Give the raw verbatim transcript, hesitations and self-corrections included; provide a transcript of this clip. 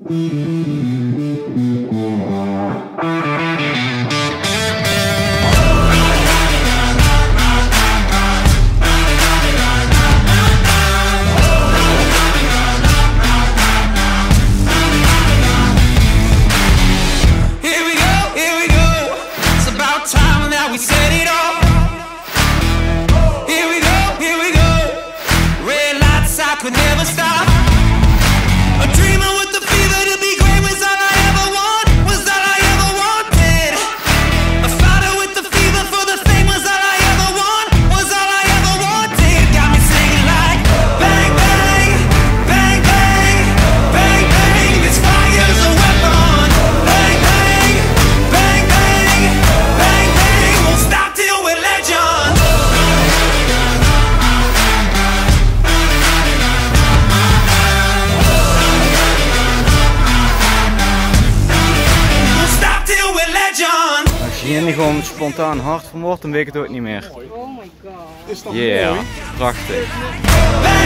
Could never stop. A dreamer with the fever to be great was all I ever want, was all I ever wanted. A fighter with the fever for the thing was all I ever want, was all I ever wanted. Got me singing like bang bang, bang bang, bang bang. This fire's a weapon. Bang bang, bang bang, bang bang. Won't stop till we're legends. Als je hier niet gewoon spontaan hard van wordt, dan weet ik het ook niet meer. Oh my god. Ja, yeah, prachtig.